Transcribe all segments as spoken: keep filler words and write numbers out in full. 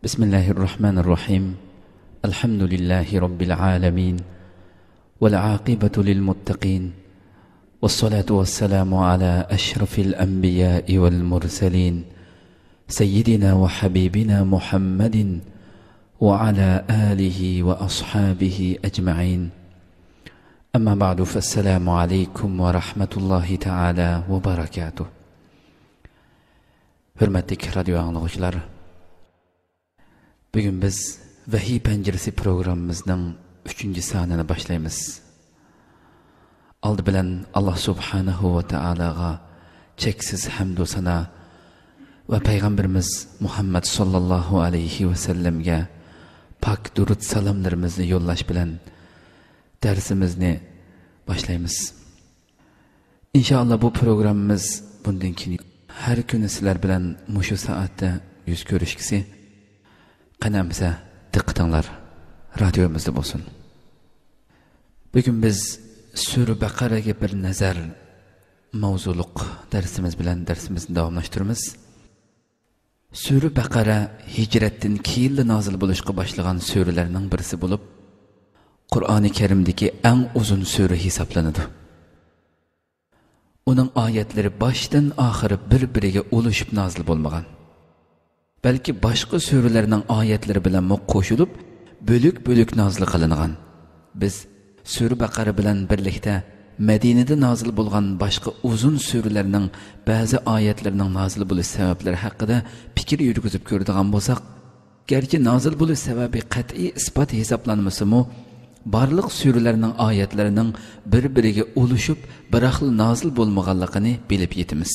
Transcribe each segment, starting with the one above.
بسم الله الرحمن الرحيم الحمد لله رب العالمين والعاقبة للمتقين والصلاة والسلام على أشرف الأنبياء والمرسلين سيدنا وحبيبنا محمد وعلى آله وأصحابه أجمعين أما بعد فالسلام عليكم ورحمة الله تعالى وبركاته. Hürmetli radyo anlayıcılar, bugün biz Vahiy Penceresi programımızın üçüncü sanını başlayımız. Aldı bilen Allah Subhanahu ve Teala'ga çeksiz hamd sana ve Peygamberimiz Muhammed sallallahu aleyhi ve sellem'ge pak durud salamlarımızı yollaş bilen dersimizni başlayımız. İnşallah bu programımız bundan keyin her gün sizler bilen muşu saatte yüz görüşkisi qanamsa diqqatinglar radyomuzda bo'lsin. Bugün biz Sura Baqaraga bir nazar mavzuliq darsimiz bilan darsimizni davomlashtiramiz. Sura Baqara hijratdan keyin nozil bo'lishga boshlagan suralarning birisi bo'lib, Qur'oni Karimdagi eng uzun sura hisoblanadi. Uning oyatlari boshdan oxiri bir-biriga ulashib nozil bo'lmagan. Belki başka sürülerinin ayetleri bilen qo'shilib bölük-bölük nazil qilingan. Biz Sura Baqara bilan birlikte Medine'de nazil bo'lgan başka uzun sürülerinin bazı ayetlerinin nazil bo'lish sabablari haqida fikir yurgizib ko'radigan bo'lsak, gerçi nazil bo'lish sababi qat'iy isbot hisoblanmasa-mu, barliq sürülerinin ayetlerinin bir-biriga ulashib bir xil nazil bo'lmaganligini bilib yetimiz.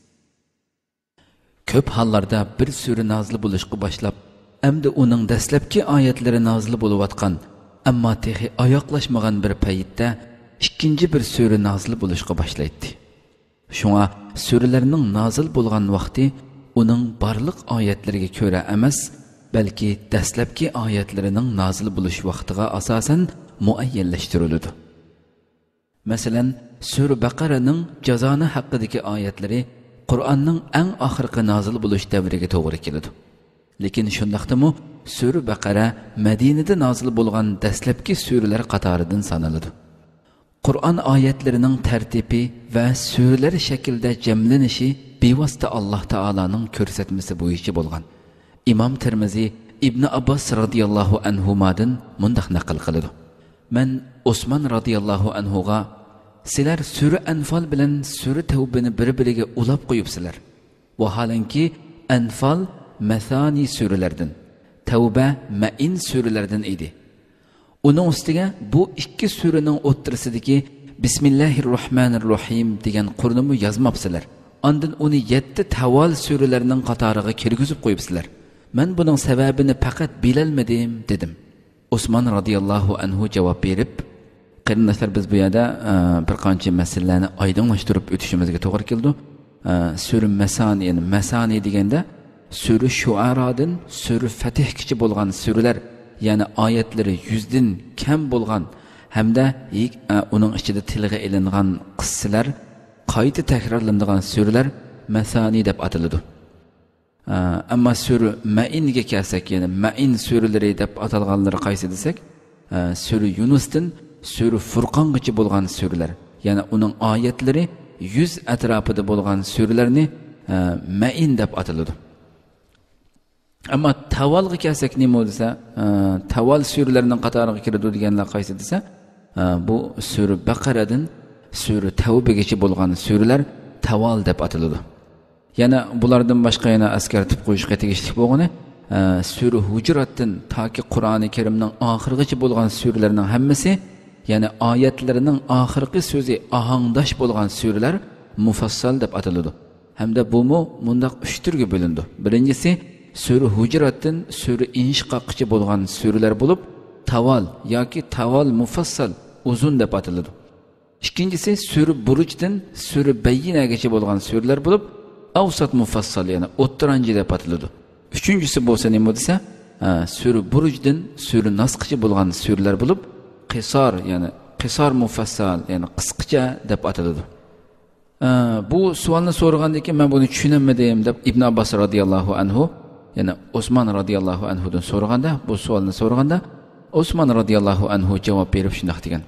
Köp hallarda bir sürü nazil bo'lishga boshlab, endi uning dastlabki oyatlari nazil bo'layotgan, ammo texi oyoqlashmagan bir paytda ikkinchi bir sura nazil bo'lishga boshlaydi. Shunga suralarning nazil bo'lgan vaqti uning barliq oyatlariga ko'ra emas, balki dastlabki oyatlarining nazil bo'lish vaqtiga asosan muayyanlashtiriladi. Masalan, Sura Baqaraning jazoni haqidagi oyatlari Qur'onning eng oxirgi nazil bo'lish davriga to'g'ri keladi. Lekin shundaqdimi Sura Baqara Madinada nazil bo'lgan dastlabki suralar qatoridan sanaladi. Qur'on oyatlarining tartibi va suralar shaklida jamlanishi bevosita Alloh taolaning ko'rsatmasi bo'yicha bo'lgan. Imom Tirmizi Ibn Abbas radhiyallohu anhumadan mundaq naql qiladi. Men Osman radhiyallohu anhuga sizlar Sura Anfal bilan Sura Tavbani bir-biriga ulab qo'yibsizlar. Vaholanki Anfal Mathani suralardan, Tavba Ma'in suralardan edi. Uning ustiga bu ikki suraning o'ttirisidagi Bismillahirrohmanirrohim degan qur'onni yozmabsizlar. Ondan uni yetti Tavval suralarining qatoriga kirgizib qo'yibsizlar. Men buning sababini faqat bilolmadim dedim. Osman radhiyallohu anhu javob berib, qarindoshlar, biz bu yerda bir qancha masalalarni oydinlashtirib o'tishimizga to'g'ri keldi. Sura Masani, ya'ni Masani deganda Sura Shu'aradan Sura Fatihgacha bo'lgan suralar, ya'ni oyatlari yuzdan kam bo'lgan hamda uning ichida tilga ilingan qissalar qayta takrorlanadigan suralar Masani deb ataladi. Ammo Sura Ma'inga kelsak, ya'ni Ma'in suralari deb atalganlari qaysi desak, Sura Yunusdan Sura Furqongacha bo'lgan suralar, ya'ni uning oyatlari yuz atrofida bo'lgan suralarni Ma'in deb ataladi. Ammo Tavvalga kelsak nima bo'lsa, Tavval suralarining qatoriga kiradi deganlar qaysi desa, bu Sura Baqaradan Sura Tavbagacha bo'lgan suralar Tavval deb ataladi. Yana bulardan boshqa yana askartib qo'yishga tegishli bo'lgani, Sura Hujuratdan toki Qur'oni Karimning oxirigacha bo'lgan suralarning hammasi, ya'ni oyatlarining oxirgi so'zi ohangdash bo'lgan suralar mufassal deb ataladi. Hamda bu mu mundaq uch turga bo'lindi. Birinchisi Sura Hujuratdan Sura Inshiqoqgacha bo'lgan suralar bo'lib, Tavval yoki Tavval mufassal uzun deb ataladi. Ikkinchisi Sura Burujdan Sura Bayyinagacha bo'lgan suralar bo'lib, Avsat mufassal, ya'ni o'ttirinchi deb ataladi. Uchinchisi bo'lsa nima desa, Sura Burujdan Sura Nasgacha bo'lgan suralar bo'lib, Qisor, ya'ni Qisor mufassal, ya'ni qisqacha deb ataladi. Bu savolni so'ragandan keyin men buni tushunamadim deb Ibn Abbas radhiyallohu anhu Yani Osman radıyallahu anhu'dan so'raganda, bu savolni so'raganda Osman radıyallahu anhu javob berib shunday degan.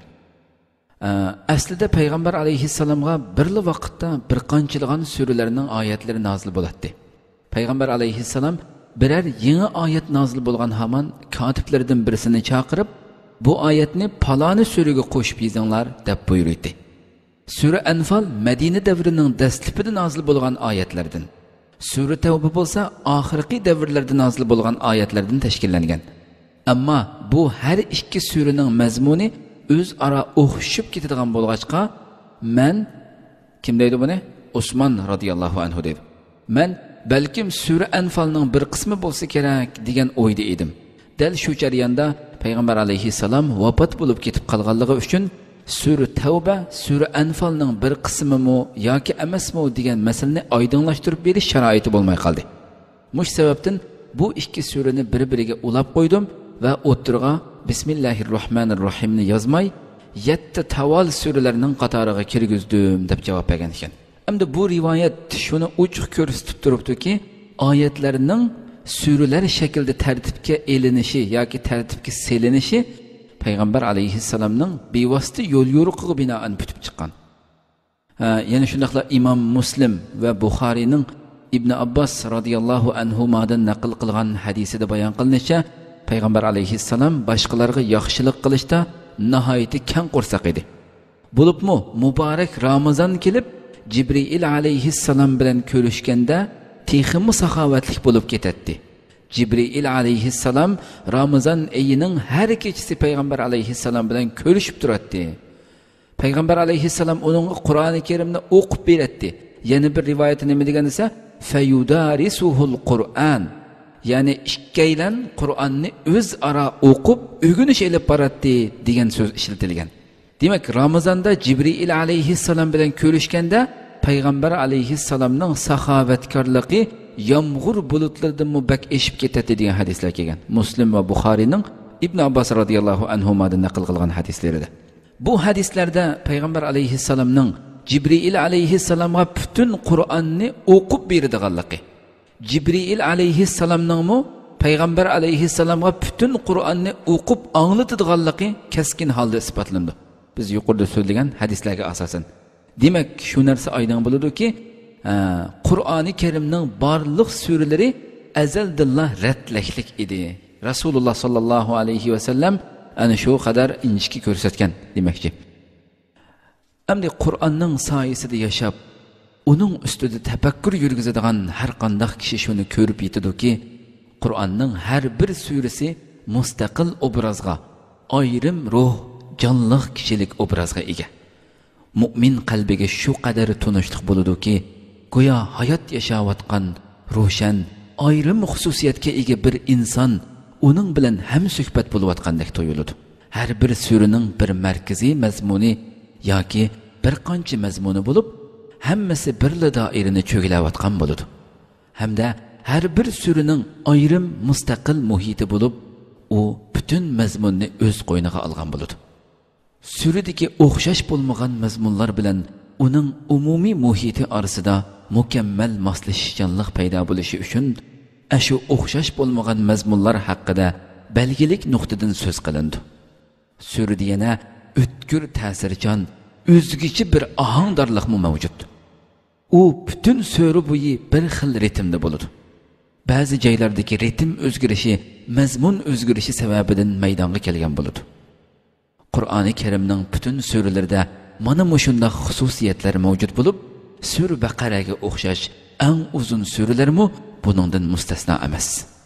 Aslida payg'ambar alayhissalomga birli vaqtda bir qanchilgan suralarning oyatlari nozil bo'ladi. Payg'ambar alayhissalom birer yangi oyat nozil bo'lgan hamon kotiblardan birisini chaqirib, bu oyatni paloni suraga qo'shib yozinglar deb buyurdi. Sura Anfal Madina davrining dastlabida nozil bo'lgan oyatlardan. Sura Tavba bo'lsa oxirgi davrlarda nozil bo'lgan oyatlardan tashkillangan. Ammo bu har ikki suraning mazmuni o'zaro o'xshab ketadigan bo'lg'achqa, men kim deydi buni? Osman radhiyallohu anhu deydi. Men balkim sura Anfalning bir qismi bo'lsa kerak degan o'yda edim. Dal shu jarayonda payg'ambar alayhissalom vafot bo'lib ketib qolganligi uchun sura Tavba sura Anfalning bir qismimi yoki emasmi degan masalani oydinlashtirib berish sharoiti bo'lmay qoldi. Mush sababdan bu ikki surani bir-biriga ulab qo'ydim va o'tirga Bismillahirrohmanirrohimni yozmay yetti tavall suralarning qatoriga kirgizdim deb javob bergan ekan. Endi bu rivoyat shuni ochiq ko'rsatib turibdiki, oyatlarning suralar shaklida tartibga elinishi yoki tartibga selinishi payg'ambar alayhissalomning bevosita yo'l yo'riqiga binoan bitib chiqqan. Yana shundaqla Imom Muslim va Buxoriyning Ibn Abbos radhiyallohu anhumadan naql qilgan hadisida bayon qilinishicha, payg'ambar alayhissalom boshqalarga yaxshilik qilishda nihoyatda keng qo'rsoq edi. Bo'libmi muborak Ramazon kelib Jibril alayhissalom bilan ko'rishganda texmi saxovatlik bo'lib ketadi. Jibril alayhissalom Ramazon oyining har kechasi payg'ambar alayhissalom bilan ko'rishib turadi. Payg'ambar alayhissalom uningga Qur'oni Karimni o'qib beradi. Yana bir rivoyatda nima degan esa, fayudarisuhul Qur'an. Ya'ni ikkaylan Qur'onni o'zaro o'qib o'rganish elib boradi degan so'z ishlatilgan. Demak, Ramazonda Jibril alayhissalom bilan ko'rishganda payg'ambar alayhissalomning saxovatkorligi yomg'ir bulutlaridan mubak eshib ketadi degan hadislar kelgan. Muslim va Buxoriyning Ibn Abbos radhiyallohu anhumadan naql qilgan hadislarida. Bu hadislarda payg'ambar alayhissalomning Jibril alayhissalomga butun Qur'onni o'qib beradiganligi, Jibril alayhissalomning payg'ambar alayhissalomga butun Qur'onni o'qib anglatadiganligi keskin holda isbotlandi. Biz yuqorida so'zlagan hadislarga asosan. Demak, shu narsa oydin bo'ladiki, Qur'oni Karimning barliq suralari azaldillah ratlashlik edi. Rasululloh sallallohu alayhi va sallam ana shu qadar inchki ko'rsatgan demakchi. Endi Qur'onning soyasida yashab, uning ustida tafakkur yurgizadigan har qanday kishi shuni ko'rib yetadiki, Qur'onning har bir surasi mustaqil obrazga, ayrim ruh, jonliq kishilik obrazga ega. Mu'min qalbiga shu qadar tunishlik bo'ladi-ki, go'yo hayot yashayotgan ro'shan, ayrim xususiyatga ega bir inson uning bilan ham suhbat bo'layotgandek tuyuladi. Har bir suraning bir markaziy mazmuni yoki bir qancha mazmuni bo'lib, hammasi birla doirani cho'glayotgan bo'ladi. Hamda har bir suraning ayrim mustaqil muhiti bo'lib, u butun mazmunni o'z qo'yniga olgan bo'ladi. Suradagi o'xshash bo'lmagan mazmunlar bilan uning umumiy muhiti orasida mukammal moslashishchanlik paydo bo'lishi uchun ashu o'xshash bo'lmagan mazmunlar haqida belgilik nuqtadan so'z qilindi. Surada yana o'tkir ta'sirchan, o'zgacha bir ohangdorlikmi mavjud. U butun sura bo'yi bir xil ritmda bo'ladi. Ba'zi joylardagi ritm o'zgarishi mazmun o'zgarishi sababidan maydonga kelgan bo'ladi. Qur'oni Karimning butun suralarida mana shunday xususiyatlar mavjud bo'lib, sura Baqaraga o'xshash eng uzun suralarmi buningdan mustasno emas.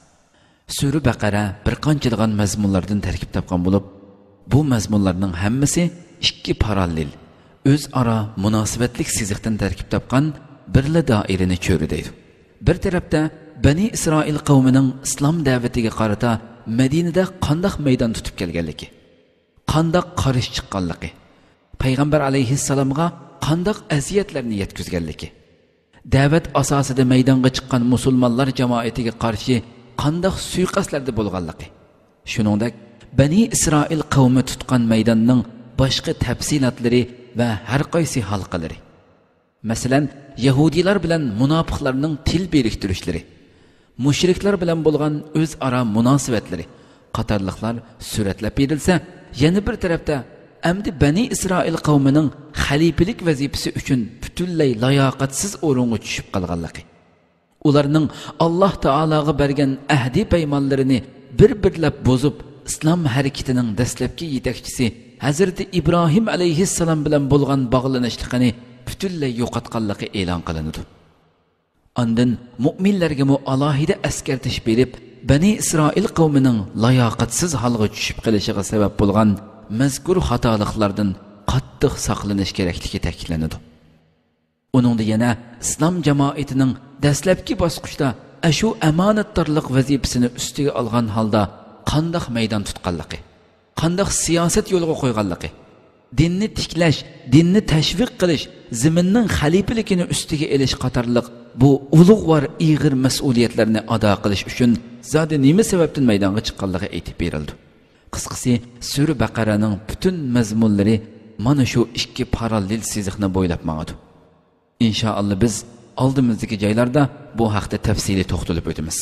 Sura Baqara bir qanchalig'an mazmunlardan tarkib topgan bo'lib, bu mazmunlarning hammasi ikki parallel, o'zaro munosabatlik siziqdan tarkib topgan birla doirani cho'ridaydi. Bir tarafda Bani Isroil qavmining islom da'vatiga qarata Madinada qanday maydon tutib kelganligi, qanday qarish chiqqanligi, payg'ambar alayhissalomga qanday aziyatlarni yetkazganligi, da'vat asosida maydonga chiqqan musulmonlar jamoatiga qarshi qanday suiqasdlarda bo'lganligi, shuningdek Bani Isroil qavmi tutgan maydonning boshqa tafsilotlari va har qaysi halqalari. Masalan, Yahudilar bilan munofiqlarning til beriktirishlari, mushriklar bilan bo'lgan o'zaro munosabatlari qatorliqlar suratlab berilsa, yana bir tarafda amdi Bani Isroil qavmining xalifalik vazifasi uchun butunlay layoqatsiz o'ringa tushib qolganligi, ularning Alloh taologa bergan ahdi paymonlarini bir-birlab bozib, islom harakatining dastlabki yetakchisi Hazrati İbrahim alayhissalom bilan bo'lgan bog'lanishligini butunlay yo'qotganligi e'lon qilindi. Ondan mu'minlarga mu alohida askartish berib, Bani Isroil qavmining layoqatsiz holga tushib qolishiga sabab bo'lgan mazkur xatoliklardan qattiq saqlanish kerakligi ta'kidlanadi. Uningda yana islom jamoatining dastlabki bosqichda ashu amonatdorlik vazifasini ustiga olgan holda qandoq maydon tutganligi, qandoq siyosat yo'lga qo'yganligi, dinni tiklash, dinni tashviq qilish, zaminning xalifaligini ustiga elish qatorliq bu ulug'vor ig'ir mas'uliyatlarni ado qilish uchun zodi nima sababdan maydonga chiqqanligi aytib berildi. Qisqasi, Sura Baqaraning butun mazmunlari mana shu ikki parallel siziqni bo'ylab mangadi. Inshaalloh biz oldimizdagi joylarda bu haqda tafsili to'xtalib o'tamiz.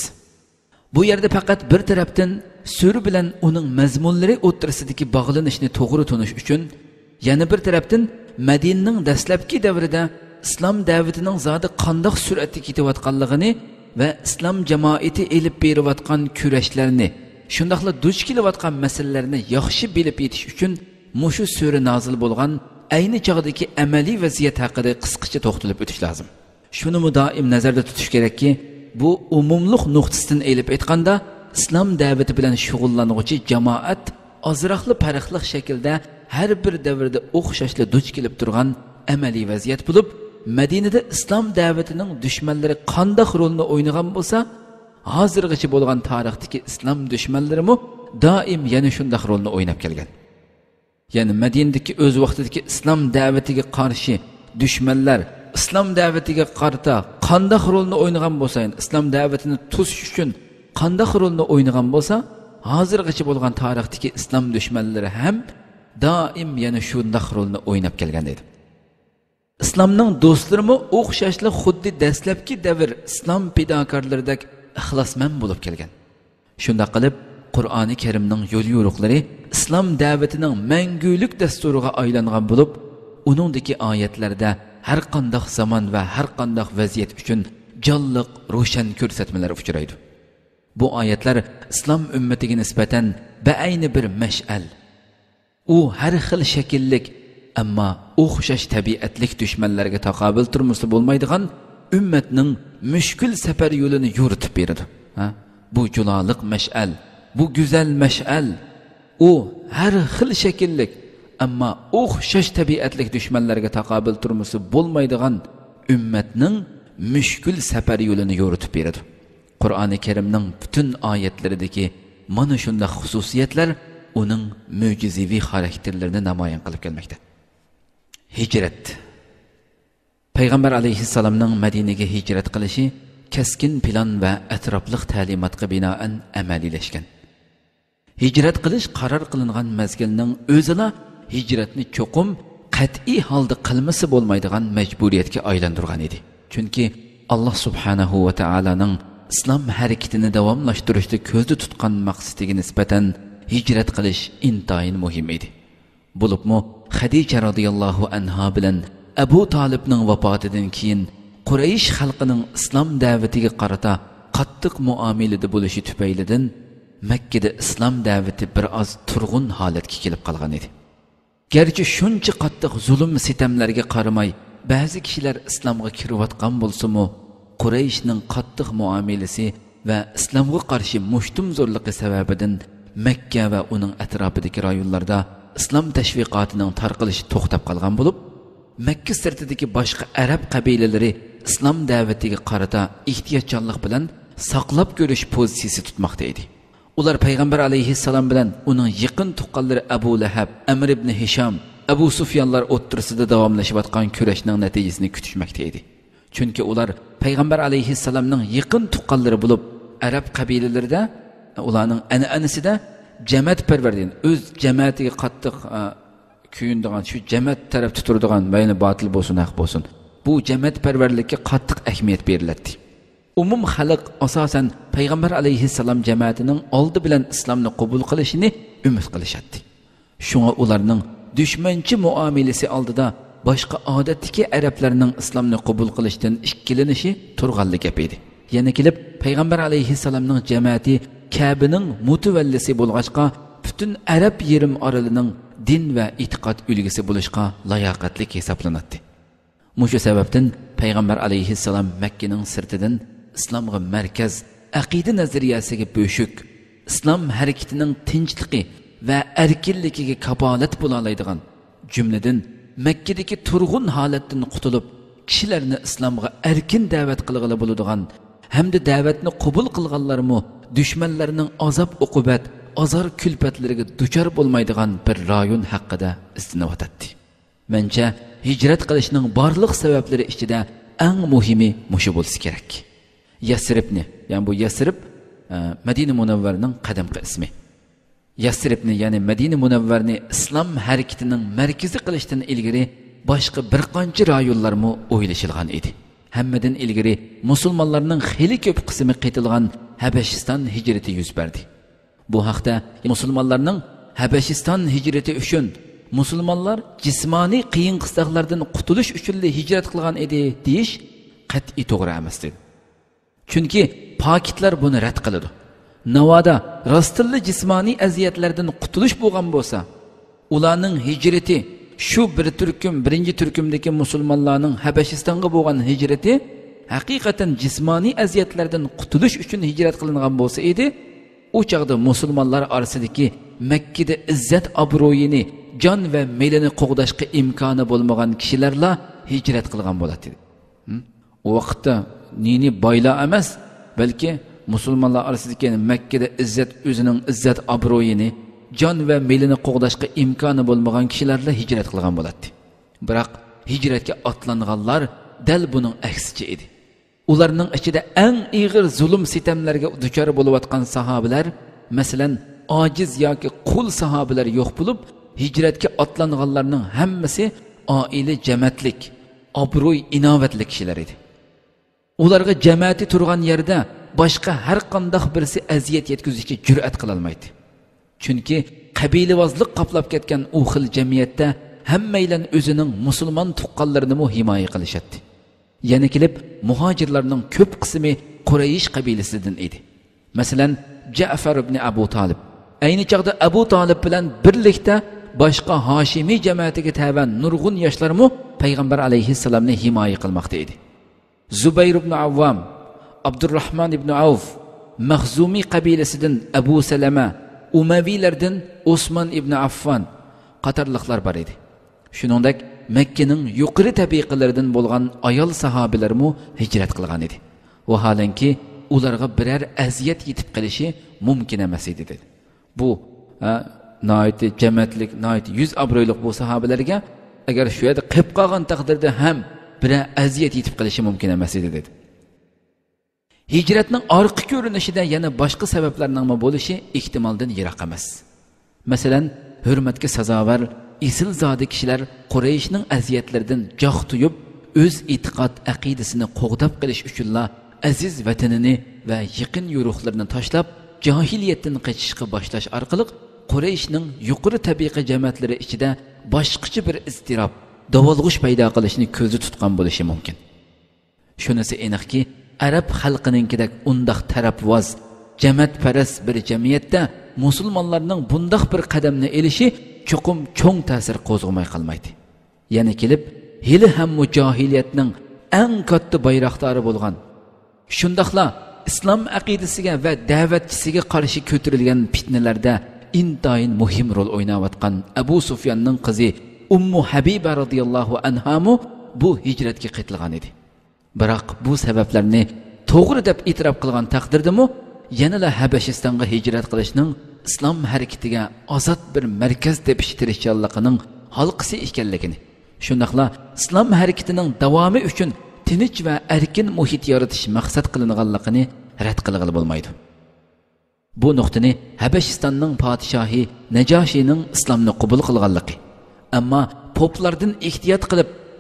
Bu yerda faqat bir tarafdan sura bilan uning mazmunlari o'rtasidagi bog'lanishni to'g'ri tunish uchun, yana bir tarafdan Madinaning dastlabki davrida islom da'vatining zodi qandoq suratda ketayotganligini va islom jamoati elib berayotgan kurashlarni, shundaqla duch kelayotgan masalalarni yaxshi bilib yetish uchun mushu sura nozil bo'lgan ayni chog'dagi amaliy vaziyat haqida qisqacha to'xtalib o'tish lozim. Shuni mudoim nazarda tutish kerakki, bu umumliq nuqtasidan elib aytganda islom da'vati bilan shug'ullanuvchi jamoat ozroqli farqli shaklda har bir davrda o'xshashli duch kelib turgan amaliy vaziyat bo'lib, Madinada islom da'vatining dushmanlari qanday rolni o'ynagan bo'lsa, hozirgacha bo'lgan tarixdagi islom dushmanlarimi doim yana shunday rolni o'ynab kelgan. Ya'ni Madinadagi o'z vaqtidagi islom da'vatiga qarshi dushmanlar islom da'vatiga qarta qanday rolni o'ynagan bo'lsa, islom da'vatini to'sish uchun qanday rolni o'ynagan bo'lsa, hozirgacha bo'lgan tarixdagi islom dushmanlari ham doim yana shunday rolni o'ynab kelgan edi. islomning do'stlarimi o'xshashli xuddi dastlabki davr islom fidokorlaridek ixlosmand bo'lib kelgan. Shunda qilib Qur'oni Karimning yo'l yo'riqlari islom da'vatining mangulik dasturiga aylangan bo'lib, uningdagi oyatlarda har qanday zamon va har qanday vaziyat uchun jonliq, ro'shan ko'rsatmalar uchraydi. Bu oyatlar islom ummatiga nisbatan ba'ayni bir mash'al. U har xil shakllik, ammo o'xshash tabiatlik dushmanlarga taqobil turmusi bo'lmaydigan ummatning mushkul safar yo'lini yo'ritib beradi. Ha? Bu juloliq mash'al, bu go'zal mash'al. U har xil shakllik, ammo o'xshash tabiatlik dushmanlarga taqobil turmusi bo'lmaydigan ummatning mushkul safar yo'lini yo'ritib beradi. Qur'oni Karimning butun oyatlaridagi mana shunday xususiyatlar uning mo'jizaviy xarakterlarini namoyon qilib kelmoqda. Hijrat. Payg'ambar alayhissalomning Madinaga hijrat qilishi keskin plan va atrofli ta'limotga binoan amaliylashgan. Hijrat qilish qaror qilingan mazgilning o'zida hijratni cho'qim qat'iy holda qilmasi bo'lmaydigan majburiyatga aylantirgan edi. Chunki Alloh subhanahu va taolaning islom harakatini davomlashtirishda ko'zda tutgan maqsadiga nisbatan hijrat qilish intayin muhim edi. Bo'libmi Xadija radhiyallohu anha bilan Abu Talibning vafotidan keyin Quraysh xalqining islom da'vatiga qarata qattiq muomalada bo'lishi tufaylidan Makkada islom da'vati bir oz turg'un holatga kelib qolgan edi. Garchi shuncha qattiq zulm sitamlarga qaramay ba'zi kishilar islomga kirayotgan bo'lsa-mu, Qurayshning qattiq muomalasi va islomga qarshi mushtumzorligi sababidan Makka va uning atrofidagi rayonlarda islom tashviqotining tarqalishi to'xtab qolgan bo'lib, Makka sirtidagi boshqa arab qabilalari islom da'vatiga qarata ehtiyotjonlik bilan saqlab ko'rish pozitsiyasi tutmoqda edi. Ular payg'ambar alayhissalom bilan uning yaqin tuqqanlari Abu Lahab, Amr ibn Hisham, Abu Sufyanlar o'ttirisida davomlashayotgan kurashning natijasini kutishmoqda edi. Chunki ular payg'ambar alayhissalomning yaqin tuqqanlari bo'lib, arab qabilalarida ularning an'anasida jamat parvardigan, o'z jamoatiga qattiq kuyindigan, shu jamoat tarafda turadigan, mayli botil bo'lsin, haq bo'lsin, bu jamoat parvarlikka qattiq ahamiyat beriladi. umum xalq asosan payg'ambar alayhissalom jamoatining oldi bilan islomni qabul qilishini umid qilishadi. Shunga ularning dushmanchi muomalasi oldida boshqa odatdagi arablarning islomni qabul qilishdan ikkilanishi turg'anli gap edi. Yana kelib payg'ambar alayhissalomning jamoati Kabening mutavallisi bo'lg'achqa butun arab yerim oralining din va e'tiqod ulgisi bo'lishga layoqatli hisoblanadi. Mushu sababdan payg'ambar alayhissalom Makkaning sirtidan islomga markaz, aqida nazariyasiga bo'shuk, islom harakatining tinchligi va erkinligiga kapolat bo'la oladigan, jumladan Makkadagi turg'un holatdan qutulib, kishilarni islomga erkin da'vat qilg'ili bo'ladigan hamda da'vatni qabul qilganlarmi dushmanlarning azob uqubat, azor kulpatlariga duchor bo'lmaydigan bir rayon haqida istinayotdi. Mencha hijrat qilishning barliq sabablari ichida eng muhimi mushu bo'lsa kerak. Yasribni, ya'ni bu Yasrib Madina Munavvarning qadimgi ismi. Yasribni, ya'ni Madina Munavvarni islom harakatining markazi qilishdan ilgari boshqa bir qancha rayonlarmi o'ylashilgan edi. Hammadan ilgari musulmonlarning xili ko'p qismi qaytilgan Habashiston hijrati yuz berdi. Bu haqda musulmonlarning Habashiston hijrati uchun musulmonlar jismoniy qiyin qistoqlardan qutulish uchun hijrat qilgan edi deyish qat'iy to'g'ri emasdir. Chunki pokitlar buni rad qiladi. Navoda rostilla jismoniy aziyatlardan qutulish bo'lgan bo'lsa, ularning hijrati shu bir turkum birinchi turkumdagi musulmonlarning Habashistonga bo'lgan hijrati haqiqatan jismoniy aziyatlardan qutulish uchun hijrat qilingan bo'lsa edi, o chaqda musulmonlar orasidagi Makkada izzat obro'yini, jon va melini qo'g'dashga imkoni bo'lmagan kishilarla hijrat qilgan bo'ladi. O vaqtda nini boylar emas, balki musulmonlar orasidagi Makkada izzat o'zining izzat obro'yini, jon va melini qo'g'dashga imkoni bo'lmagan kishilarla hijrat qilgan bo'ladi. Biroq hijratga otlanganlar dal buning aksicha edi. Ularning ichida eng ig'ir zulm sitamlarga duchor bo'layotgan sahobalar, masalan, ojiz yoki qul sahobalar yo'q bo'lib, hijratga otlanganlarning hammasi oila jamatlik, obro'y, inovatli kishilar edi. Ularga jamoati turgan yerda boshqa har qanday birisi aziyat yetkazishga jur'at qila olmaydi. Chunki qabilivozlik qoplab ketgan u xil jamiyatda hammaylan o'zining musulmon tuqqanlarini himoya qilishadi. Yana kelib muhojirlarning ko'p qismi Quraysh qabilasidan edi. Masalan, Ja'far ibn Abu Talib ayni chaqda Abu Talib bilan birlikda boshqa Hoshimiy jamoatiga taban nurg'un yoshlarmi payg'ambar alayhissalomni himoya qilmoqda edi. Zubayr ibn Avvam, Abdurrahman ibn Avf, Mahzumiy qabilasidan Abu Salama, Umaviylardan Osman ibn Affan qatorliqlar bor edi. Shuningdek, Makkaning yuqori tabiqalaridan bo'lgan ayol sahobalarmi hijrat qilgan edi. Vaholanki, ularga biror aziyat yetib qilishi mumkin emas edi dedi. Bu noiti jamatlik, noiti yuz obro'liq bu sahobalarga agar shu yerda qilib qolgan taqdirda ham biror aziyat yetib qilishi mumkin emas edi dedi. Hijratning orqa ko'rinishida yana boshqa sabablarning bo'lishi ehtimoldan yiroq emas. Masalan, hurmatga sazovor isil zodi kishilar Qurayshning aziyatlaridan joq tuyib, o'z e'tiqod aqidasini qo'g'dab qilish uchunla aziz vatanini va yaqin yo'riqlarini tashlab, jahiliyatdan qochishga boshlash orqali Qurayshning yuqori tabiqa jamoatlari ichida boshqacha bir iztirob, davolg'ish paydo qilishni ko'zi tutgan bo'lishi mumkin. Shunisi aniqki, arab xalqiningkidek undaq tarafvoz, jamatparas bir jamiyatda musulmonlarning bundaq bir qadamni elishi cho'qim cho'ng ta'sir qo'zg'amay qolmaydi. Yana kelib, hali ham mujohiliyatning eng katta bayroqdori bo'lgan, shundaqla islom aqidasiga va da'vatchisiga qarshi ko'tarilgan fitnalarda intayin muhim rol o'ynayotgan Abu Sufyanning qizi Ummu Habiba radhiyallohu anha bu hijratga qaytilgan edi. Biroq bu sabablarni to'g'ri deb e'tirof qilgan taqdirdami, yanada Habashistonga hijrat qilishning islom harakatiga ozod bir markaz tepish tirishchanligining halqisi ekanligini, shundaqla islom harakatining davomi uchun tinch va erkin muhit yaratish maqsad qilinganligini rad qilg'ili bo'lmaydi. Bu nuqtani Habashistonning podshohi Najoshining islomni qabul qilganligi, ammo poplardan ehtiyot qilib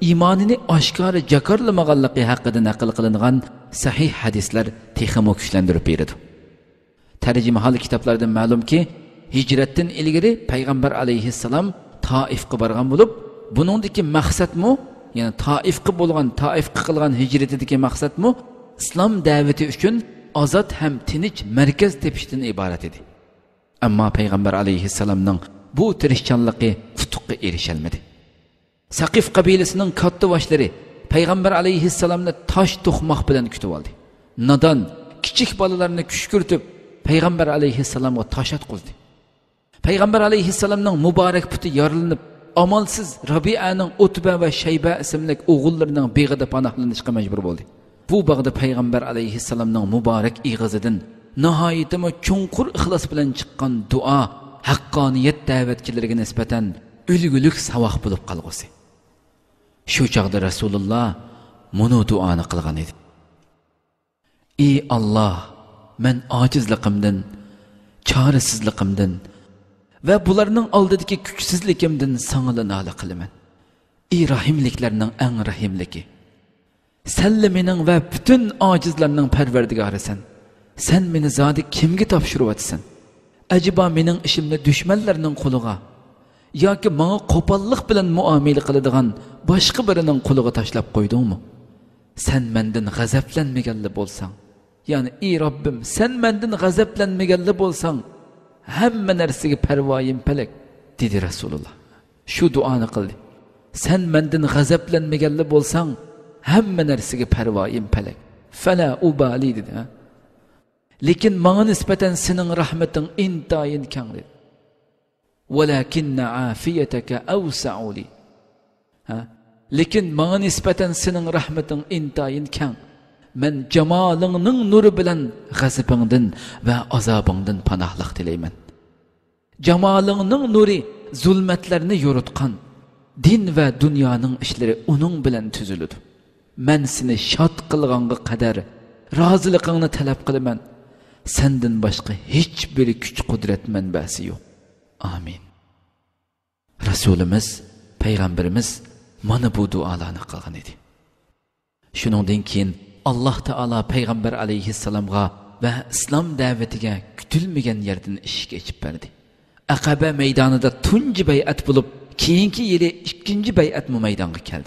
iymonini oshkora jakorlamaganligi haqida naql qilingan sahih hadislar texmo kuchlantirib beradi. Tarjima hal kitoblardan ma'lumki, hijratdan ilgari payg'ambar alayhissalom Toifga borgan bo'lib, buningdagi maqsadmi, ya'ni Toifga bo'lgan, Toifga qilgan hijratidagi maqsadmi islom da'vati uchun ozod ham tinch markaz tepishdan iborat edi. Ammo payg'ambar alayhissalomning bu tirishchanligi futuqqa erishalmadi. Saqif qabilasining katta boshlari payg'ambar alayhissalomni tosh to'qmoq bilan kutib oldi. Nodon kichik bolalarni kushkurtib payg'ambar alayhissalomga tosh otqizdi. Payg'ambar alayhissalomning muborak puti yorilinib, amalsiz Rabi'aning Utba va Shayba ismli o'g'illarining beg'ida panohlanishga majbur bo'ldi. Bu bag'da payg'ambar alayhissalomning muborak ig'izidan nihoyatda chunqur ixlos bilan chiqqan duo haqqoniyat da'vatchilariga nisbatan ulgulik savoq bo'lib qolg'usi. Shu chaqda Rasululloh munu duoni qilgan edi. Ey Alloh, men ojizligimdan, chorasizligimdan va bularning oldidagi kuchsizligimdan sana nola qilaman. Ey rahimliklarning eng rahimligi. Sen mening va butun ojizlarning parvardigorisan. Sen meni zodi kimga topshirayotsan? Ajiba mening ishimni dushmanlarning qo'liga yoki menga qo'pollik bilan muomala qiladigan boshqa birining qo'liga tashlab qo'ydingmi? Sen mendan g'azablanmaganli bo'lsang, ya'ni ey Robbim, sen mendan g'azablanmaganli bo'lsang, hamma narsaga parvoyim palak, dedi Rasululloh. Shu duoni qildi. Sen mendan g'azablanmaganli bo'lsang, hamma narsaga parvoyim palak. Fala ubali dedi. Ha? Lekin menga nisbatan sening rahmating intayin keng dedi. Walakinna afiyataka awsa'u li. Ha? Lekin menga nisbatan sening rahmating intayin keng. Men jamolingning nuri bilan g'azabingdan va azobingdan panohlik tilayman. Jamolingning nuri zulmatlarni yo'ritgan, din va dunyoning ishlari uning bilan tuziladi. Men seni shod qilganga qadar roziligingni talab qilaman. Sendan boshqa hech bir kuch qudrat manbasi yo'q. Amin. Rasulimiz, payg'ambarimiz mana bu duolarni qilgan edi. Shuningdan keyin Alloh taolo payg'ambar alayhissalomga va islom da'vatiga kutilmagan yerdan eshik ochib berdi. Aqaba maydonida tunji bay'at bo'lib, keyingi yili ikkinchi bay'at maydonga keldi.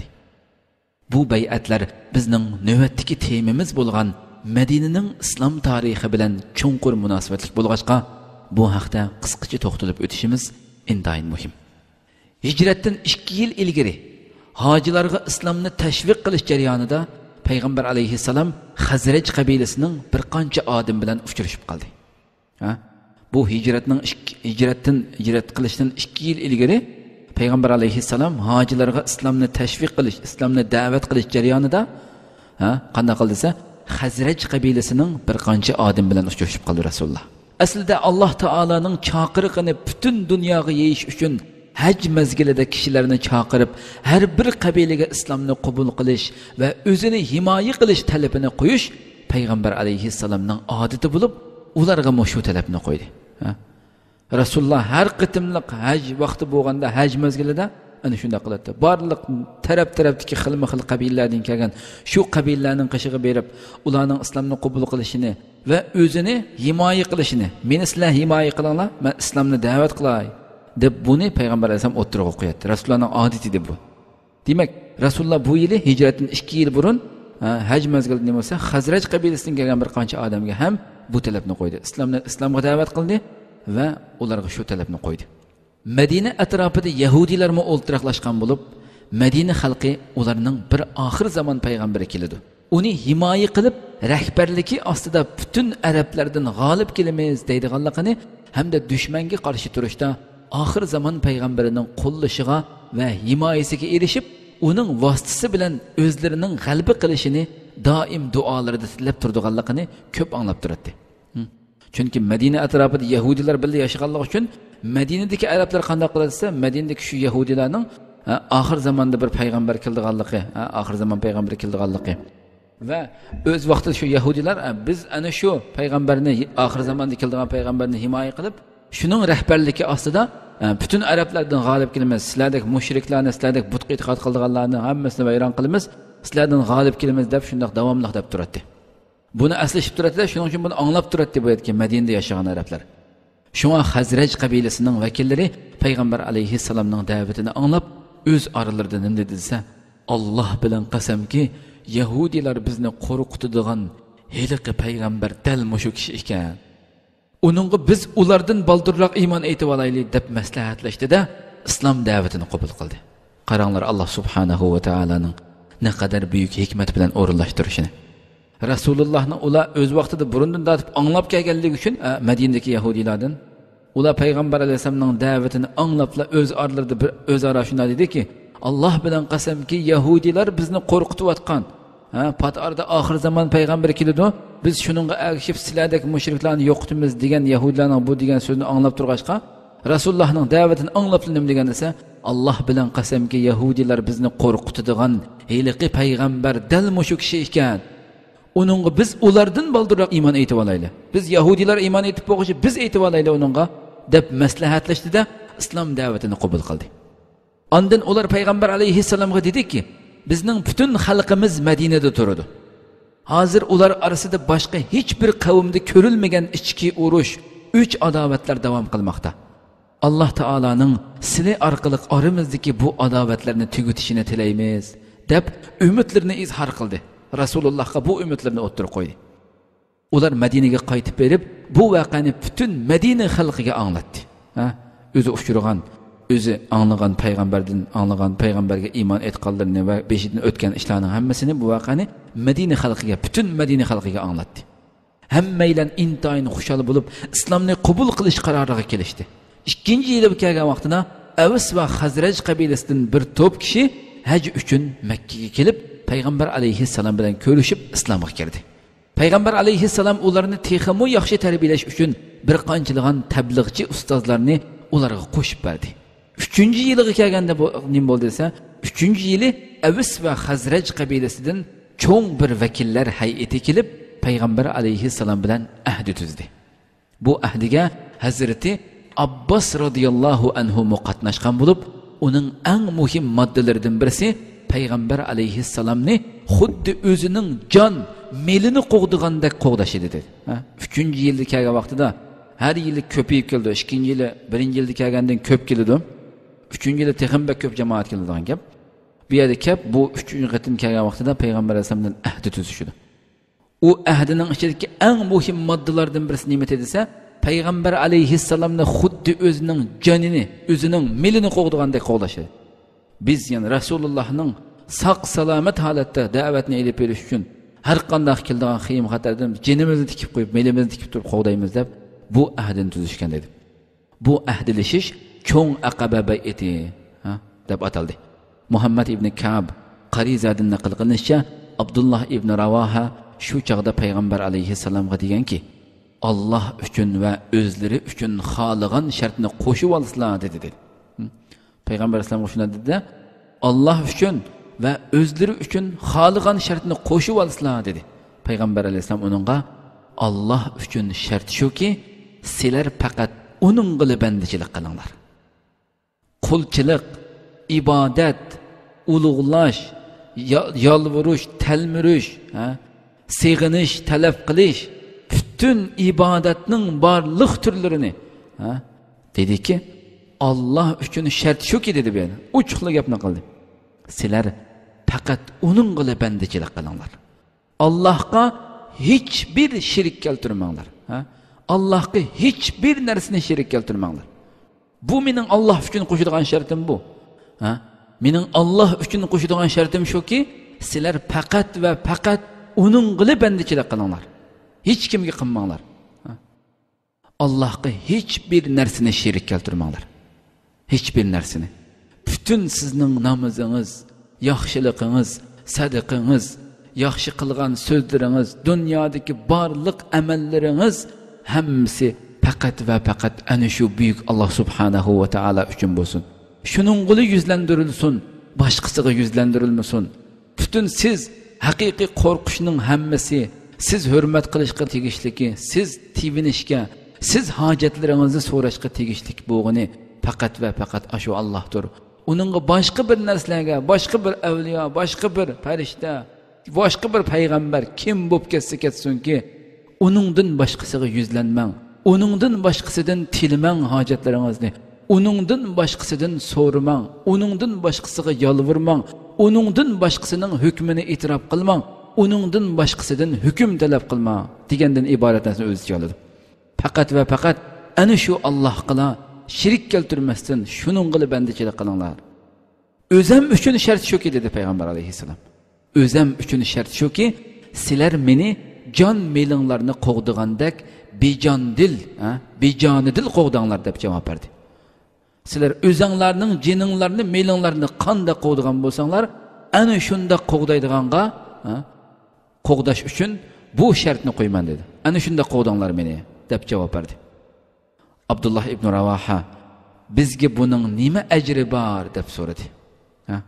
Bu bay'atlar bizning navbatdagi temamiz bo'lgan Madinaning islom tarixi bilan chunqur munosabatli bo'lg'achqa, bu haqda qisqacha to'xtalib o'tishimiz intayin muhim. Hijratdan ikki yil ilgari hojilarga islomni tashviq qilish jarayonida payg'ambar alayhissalom Xazraj qabilasining bir qancha odim bilan uchrashib qoldi. Ha? Bu hijratning hijratdan hijrat qilishdan ikki yil ilgari payg'ambar alayhissalom hojilarga islomni tashviq qilish, islomni da'vat qilish jarayonida ha, qanday qildi desa, Xazraj qabilasining bir qancha odim bilan uchrashib qoldi Rasululloh. Aslida Alloh taolaning chaqiriqini butun dunyoga yeyish uchun haj mezgilida kishilarni chaqirib, har bir qabilaga islomni qabul qilish va o'zini himoya qilish talabini qo'yish payg'ambar alayhissalomning odati bo'lib, ularga shu talabni qo'ydi. Ha? Rasululloh har qitimliq haj vaqti bo'lganda, haj mezgilida ana shunday qiladi. Barliq taraf-tarafdagi xilma-xil qabilalardan kelgan shu qabilalarning qishig'i berib, ularning islomni qabul qilishini va o'zini himoya qilishini, meni sizlar himoya qilinglar, men islomni da'vat qilay deb buni payg'ambar alayhisalom o'ttirib qo'yadi. Rasulullohning odati deb bu. Demak, Rasululloh bu yili hijratdan ikki yil burun haj mezgilida bo'lsa, Xazraj qabilasidan kelgan bir qancha odamga ham bu talabni qo'ydi. Islomni islomga da'vat qildi va ularga shu talabni qo'ydi. Madina atrofida yahudiylarmi o'ltiraqlashgan bo'lib, Madina xalqi ularning bir oxir zamon payg'ambari keladi. Uni himoya qilib, rahbarligi ostida butun arablardan g'olib kelamiz deydiganligini hamda dushmanga qarshi turishda oxir zamon payg'ambarining qo'llashiga va himoyasiga erishib, uning vositasi bilan o'zlarining g'alaba qilishini doim duolarida tilab turdiganligini ko'p anglab turadi. Chunki Madina atrofida yahudiylar birga yashaganligi uchun Madinadagi arablar qanday qilsa, Madinadagi shu yahudiylarning oxir zamonda bir payg'ambar keldiganligi, oxir zamon payg'ambari keldiganligi va o'z vaqtida shu yahudiylar biz ana shu payg'ambarni, oxir zamonda keldigan payg'ambarni himoya qilib, shuning rahbarligi ostida bütün Araplardan g'olib kelamiz, sizlardek mushriklarni, sizlardek butga e'tiqod qilganlarni hammasini vayron qilamiz, sizlardan g'olib kelamiz deb shundoq davomli deb turadi. Buni aslashib turadilar, shuning uchun buni anglab turadi bu aytgan Madinada yashagan arablar. Shunga Xazraj qabilasining vakillari payg'ambar alayhissalomning da'vatini anglab o'z oralarida nima dedi desa, Alloh bilan qasamki, Yahudilar bizni qo'rqitadigan heliqi payg'ambar dal mushu kishi ekan. Uningga biz ulardan baldirroq iymon aytib olaylik deb maslahatlashdi-da, islom da'vatini qabul qildi. Qaranglar Alloh subhanahu va taolaning ne qadar buyuk hikmat bilan o'rinlashtirishini. Rasulullohning ular o'z vaqtida burundan tatib anglab kelganligi uchun Madinadagi Yahudilardan ular payg'ambar alayhisolamning da'vatini anglabla o'z oralarida bir o'zaro shunday dediki, Alloh bilan qasamki, Yahudilar bizni qo'rqitayotgan. Ha, patarda oxir zamon payg'ambar keladi, biz shuningga ergishib sizlardek mushriklarni yo'qitamiz degan Yahudilarning bu degan so'zni anglab turg'achqa, Rasulullohning da'vatini anglab nim degan esa, Alloh bilan qasamki, Yahudilar bizni qo'rqitadigan heliqi payg'ambar dal mushu kishi ekan. Uningga biz ulardan baldirroq iymon aytib olaylik. Biz Yahudilar iymon etib qo'yishi, biz aytib olaylik uningga deb maslahatlashdi-da, islom da'vatini qabul qildi. Ondan ular payg'ambar alayhissalomga dediki, bizning butun xalqimiz Madinada turadi. Hozir ular orasida boshqa hech bir qavmda ko'rilmagan ichki urush, uch adovatlar davom qilmoqda. Alloh taolaning sizlar orqali oramizdagi bu adovatlarni tugatishini tilaymiz deb umidlarini izhor qildi. Rasulullohga bu umidlarini o'ttirib qo'ydi. Ular Madinaga qaytib berib, bu voqeani butun Madina xalqiga anglatdi. Ha, o'zi uchirgan, o'zi anglagan payg'ambardan anglagan payg'ambarga iymon etganlarni va beshidan o'tgan ishlarning hammasini bu voqeani Madina xalqiga, butun Madina xalqiga anglatdi. Hammaylar intayin xushal bo'lib, islomni qabul qilish qaroriga kelishdi. ikkinchi yili kelgan vaqtida Aws va Xazraj qabilasidan bir to'p kishi haj uchun Makkaga kelib, payg'ambar alayhissalom bilan ko'rishib islomga kirdi. Payg'ambar alayhissalom ularni texmo yaxshi tarbiyalash uchun bir qanchilgan tabliğchi ustozlarni ularga qo'shib berdi. uchinchi yiliga kelganda bu nim bo'ldi desa, uchinchi yili Aws va Xazraj qabilasidan cho'ng bir vakillar hay'ati kelib, payg'ambar alayhissalom bilan ahd tuzdi. Bu ahdiga Hazrati Abbos radhiyallohu anhu qatnashgan bo'lib, uning eng muhim moddalaridan birisi payg'ambar alayhissalomni xuddi o'zining jon melini qo'g'digandek qo'g'dashi dedi. Ha, uchinchi yilda kelgan vaqtida har yili ko'payib keldi. ikkinchi yili, birinchi yilda kelgandan ko'p keldi. uchinchi yilda texamba ko'p jamoat keladigan gap. Bu yerda kep bu uchinchi qatim kelgan vaqtida payg'ambar alayhisalomdan ahd tuzishdi. U ahdining ichidagi eng muhim moddalardan birisi nima desa, payg'ambar alayhissalomni xuddi o'zining jonini, o'zining melini qo'g'digandek qo'g'dashi. Biz yani Rasulullohning saq salomat holatda da'vatni elib berish uchun har qanday keladigan qiyin xatardan jinimizni tikib qo'yib, melimizni tikib turib qo'g'daymiz deb bu ahdini tuzishgan dedi. Bu ahdilishish cho'ng aqaba bay'ati ha deb ataldi. Muhammad ibn Ka'b Qarizadan naql qilinishicha, Abdullah ibn Ravoha shu chaqda payg'ambar alayhissalomga deganki, Alloh uchun va o'zlari uchun xohlagan shartni qo'shib olsizlar dedi dedi. Payg'ambar alayhissalom shunday dedi, Alloh uchun va o'zlari uchun xohlagan shartni qo'shib olsizlar dedi. Payg'ambar alayhissalom uningga, Alloh uchun shart shuki, sizlar faqat uning qili bandichilik qilinglar. Qulchilik, ibodat, ulug'lash, yolvurish, talmirish, ha, sig'inish, talab qilish, bütün ibodatning barliq turlarini, ha, dediki, Alloh uchun shart shuki dedi bu. Uchuqli gapni qildi. Sizlar faqat uning qili bandichilik qilinglar. Allohga hech bir shirk keltirmanglar, ha? Allohga hech bir narsani shirk keltirmanglar. Bu mening Alloh uchun qo'shadigan shartim bu. Ha? Mening Alloh uchun qo'shadigan shartim shuki, sizlar faqat va faqat uning qili bandichilik qilinglar. Hech kimga qilmanglar. Ha? Allohga hech bir narsani shirk keltirmanglar. Hech bir narsani. Bütün sizning namozingiz, yaxshiligingiz, sadaqangiz, yaxshi qilgan so'zlaringiz, dunyodagi barliq amallaringiz hammasi faqat va faqat ana shu buyuk Alloh subhanahu va taolo uchun bo'lsin. Shuning qo'li yuzlantirilsin, boshqasiga yuzlantirilmasin. Bütün siz haqiqiy qo'rqishning hammasi, siz hurmat qilishga tegishliki, siz tivinishga, siz hojatlaringizni so'rashga tegishlik bo'lg'ini faqat va faqat ashu Allohdir. Uningga boshqa bir narsalarga, boshqa bir avliyo, boshqa bir farishta, boshqa bir payg'ambar kim bo'lib ketsa ketsinki, uningdan boshqasiga yuzlanmang. Uningdan boshqasidan tilmang hojatlaringizni. Uningdan boshqasidan so'ramang. Uningdan boshqasiga yolvirmang. Uningdan boshqasining hukmini e'tirof qilmang. Uningdan boshqasidan hukm talab qilma degandan iborat narsa o'ziga oladi. Faqat va faqat ana shu Allohga shirik keltirmasdan shuning qilib bandichilik qilinglar. O'zim uchun shart shuki dedi payg'ambar alayhisalom. O'zim uchun shart shuki, sizlar meni jon melinglarni qo'g'digandek bejon dil, ha, bejoni dil qo'g'dinglar deb javob berdi. Sizlar o'zinglarning jininglarni, melinglarni qanda qo'g'digan bo'lsanglar, ana shunda qo'g'daydiganga, ha, qo'g'dash uchun bu shartni qo'yman dedi. Ana shunda qo'g'dinglar meni deb javob berdi. Abdullah ibn Ravaha bizga buning nima ajri bor deb so'radi. Ha?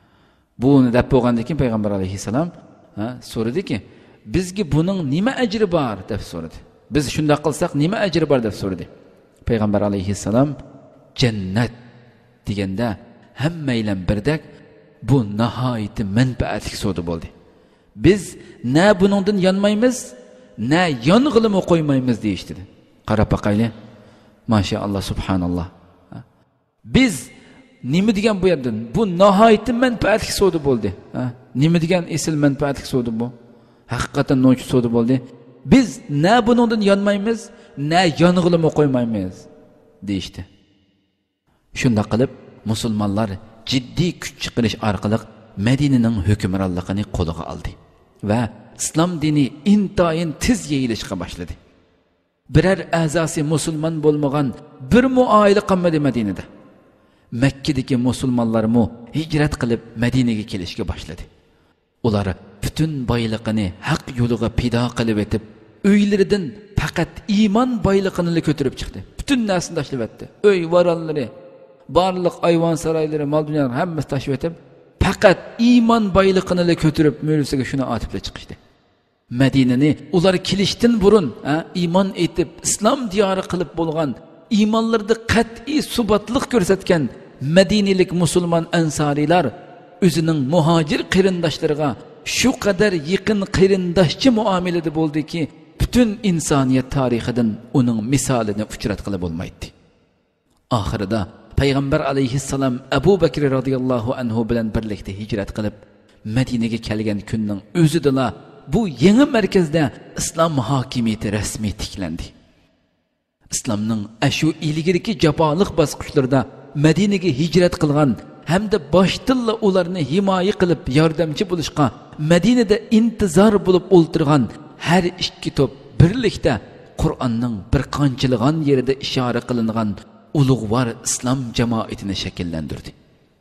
Buni deb bo'lgandan keyin payg'ambar alayhisalom ha so'radiki, bizga buning nima ajri bor deb so'radi. Biz shunda qilsak nima ajri bor deb so'radi. Payg'ambar alayhisalom jannat deganda hammaylar birdak bu nihoyatda manfaatli so'zi bo'ldi. Biz na buningdan yonmaymiz, na yong'ilimi qo'ymaymiz deyishdi. Qarab baqayli. Maşallah, subhanallah. Biz nima degan bu yerdan? Bu nihoyatda manfaatli so'zi bo'ldi. Nima degan esil manfaatli so'zi bu? Haqiqatan no'ch so'zi bo'ldi. Biz na buningdan yonmaymiz, na yong'ilimi qo'ymaymiz deyishdi. Shunda qilib musulmonlar jiddiy kuch chiqarish orqali Madinaning hukmronligini qo'liga oldi va islom dini intayin tiz yeyilishga boshladi. Birer a'zosi musulmon bo'lmagan bir muoila qolmadi Madinada. Makkadagi musulmonlar mu hijrat qilib Madinaga kelishga boshladi. Ular butun boyligini haq yo'liga fido qilib etib, uylaridan faqat iymon boyligini ko'tarib chiqdi. Butun narsani tashlab etdi. Uy varonlari, barliq ayvon saroylari, mol dunyolarni hammasini tashlab etib, faqat iymon boyligini ko'tarib mo'lisiga shuni otib chiqishdi. Madinani ular kelishdan burun iymon etib islom diyori qilib bo'lgan, iymonlarda qat'iy subatlik ko'rsatgan madinalik musulmon ansorilar o'zining muhojir qarindoshlariga shu qadar yaqin qarindoshcha muomalada bo'ldiki, butun insoniyat tarixidan uning misolini uchratqili bo'lmaydi. Oxirida payg'ambar alayhissalom Abu Bakr radhiyallohu anhu bilan birlikda hijrat qilib Madinaga kelgan kunning o'zida bu yangi markazda islom hokimiyati rasmiy tiklandi. Islomning ashu ilgirki jafoliq bosqichlarida Madinaga hijrat qilgan hamda boshdan ularni himoya qilib yordamchi bo'lishga Madinada intizor bo'lib o'ltirgan har ikki to'p birlikda Qur'onning bir qanchilgan yerida ishora qilingan ulug'vor islom jamoatini shakllantirdi.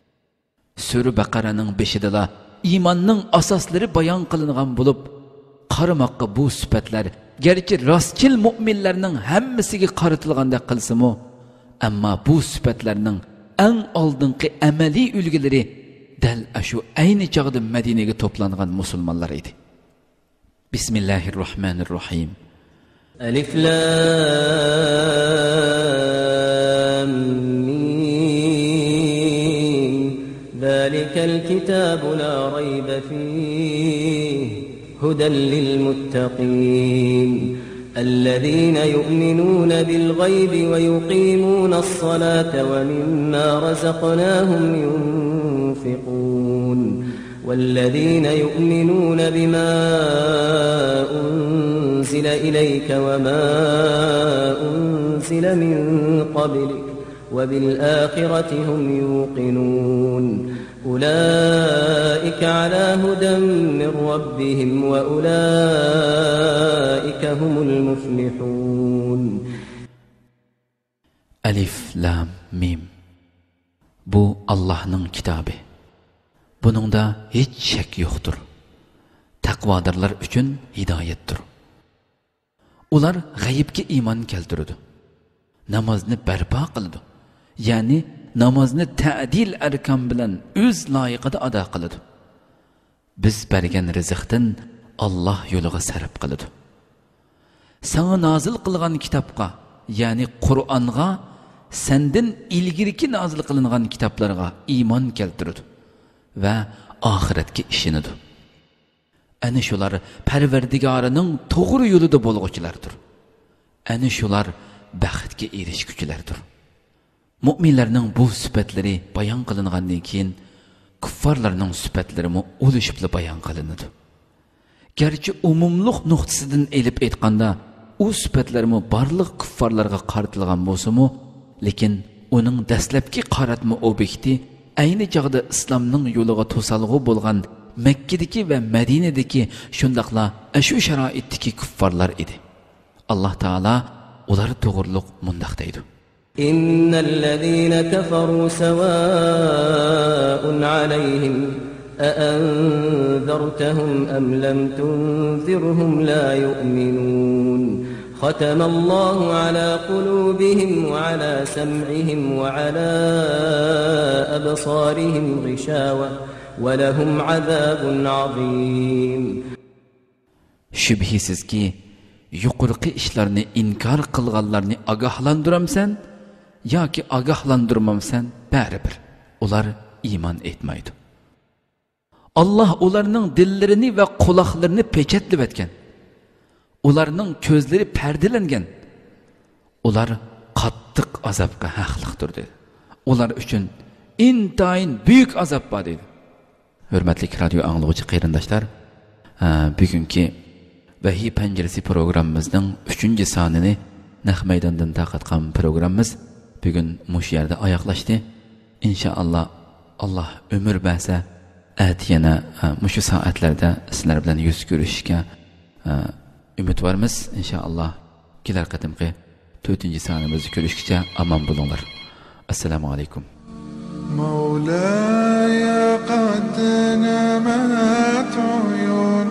Sura Baqaraning beshida iymonning asoslari bayon qilingan bo'lib, qaramoqqa bu sifatlar garchi rostchil mu'minlarning hammasiga qaratilganda qilsa-mu, ammo bu sifatlarning eng oldingi amaliy ulgilari dal ashu ayni chog'da Madinaga to'plangan musulmonlar edi. Bismillahirrohmanirrohim. Alif lam mim. Zalikal kitabu la rayba fihi hudan lil muttaqin. الذين يؤمنون بالغيب ويقيمون الصلاة ومما رزقناهم ينفقون والذين يؤمنون بما أنزل إليك وما أنزل من قبلك وبالآخرة هم يوقنون أولئك على هدى من ربهم وأولئك هم المفلحون. Alif Lam Mim. Bu Allah'ın kitabı. Buningda hech shak yo'qdir. Taqvodorlar uchun hidoyatdir. Ular g'aybga iymon keltirdi. Namozni barpo qildi. Ya'ni namozni ta'dil arkon bilan o'z loyiqida ado qildi. Biz bergan rizqdan Alloh yo'liga sarf qildi. Sana nazil qilgan kitobga, ya'ni Qur'onga senden ilgiriki nazil qilingan kitoblarga iymon keltirdi va oxiratga ishonadi. Ana shular Parvardigorining to'g'ri yo'lida bo'lg'uvchilardir. Ana shular baxtga erishguchilardir. Mu'minlarning bu sifatlari bayon qilingandan keyin kuffarlarning sifatlari mo o'lishib bayon qilinadi. Gerçi umumluq nuqtasidan elib aytganda u sifatlarmi barliq kuffarlarga qaratilgan bo'lsa-mu, lekin uning dastlabki qaratma obyekti ayni chog'da islomning yo'liga to'salg'u bo'lgan Mekkadagi va Madinadagi shundaqla shu sharoitdagi kuffarlar edi. Alloh taolo ular to'g'riliq mundaq deydi: Innal ladina kafaru sawa'un alayhim أأنذرتهم أم لم تنذرهم لا يؤمنون ختم الله على قلوبهم وعلى سمعهم وعلى أبصارهم غشاوة ولهم عذاب عظيم. Şübhisiz ki yuqorqi ishlarni inkar qilganlarni agahlandıramsan yoki agahlandırmamsan baribir ular iymon etmaydi. Allah ularning dillarini ve quloqlarini pechatlab etgan. Ularning ko'zlari perdelengen. Ular qattiq azobga haqliqdir dedi. Ular uchun intayin büyük azab bor dedi. Hurmatli radio anglovchi qarindoshlar, bugungi Vahiy Panjarasi programmamizning uchinchi sonini naq maydondan taqatgan programmamiz bugun mush yerda oyoqlashdi. Inshaalloh Allah ömür bersa Atiyana mushu soatlarda sizlar bilan yuz ko'rishga umidvormiz. Inshaalloh kelar qatimqi to'rtinchi sonimizni ko'rishgacha omon bo'linglar. Assalomu alaykum. مولاي قد نمت عيون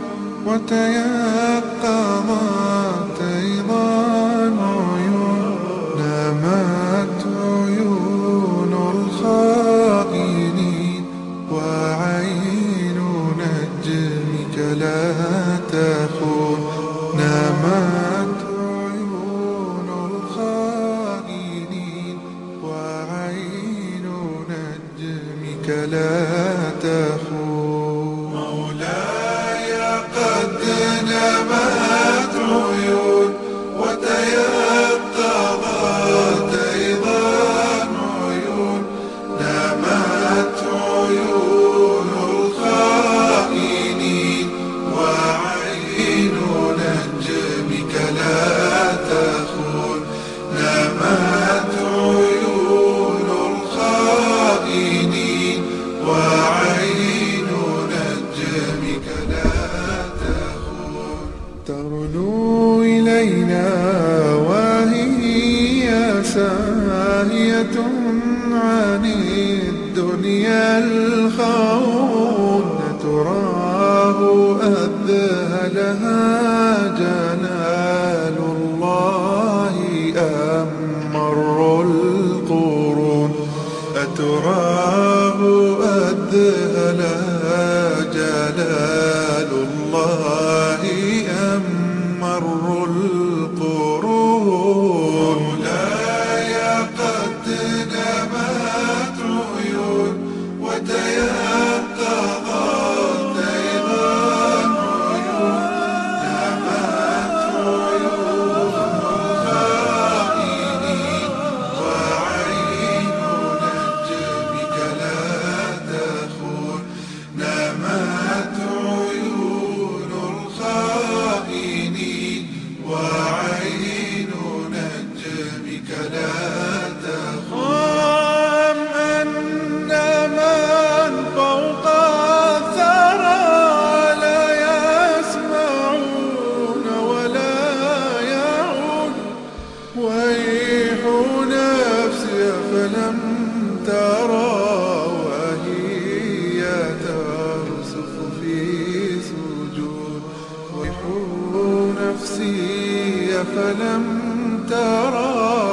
وتيقظت أيضا عيون نمت عيون الخائنين وعين نجمك لا تخون نمت عيون الخائنين وعين نجمك لا تخون مولاي قد نمت عيون وتيقظت أيضا عيون نمت عيون الخائنين وعين نجمك لا تخون نمت عيون الخائنين وعين نجمك لا تخون ترنو إلينا وهي ساهية عن الدنيا الخون تراه أذهلها جلال الله أم مر القرون أتراه أذهلها جلال الله أم مر القرون مولاي قد نمت عيون وتيقظت أيضا عيون نمت عيون الخائنين وعين نجمك لا تخون نمت عيون الخائنين وعين نجمك لا تخون أن من فوق الثرى لا يسمعون ولا يعون ويح نفسي فلم ترى وهي ترسخ في سجود ويح نفسي فلم ترى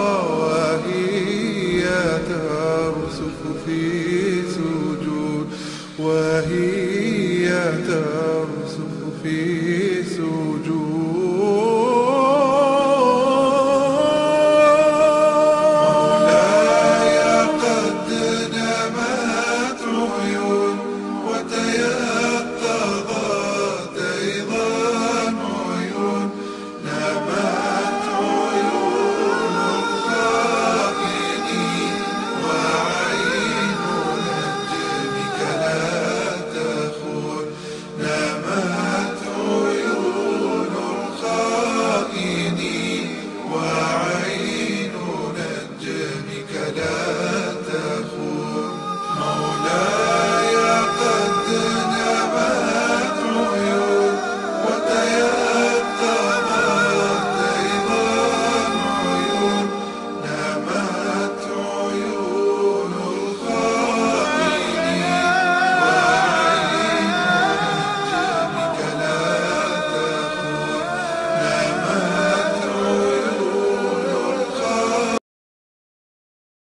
وهي ترسخ في سجود وهي ترسخ في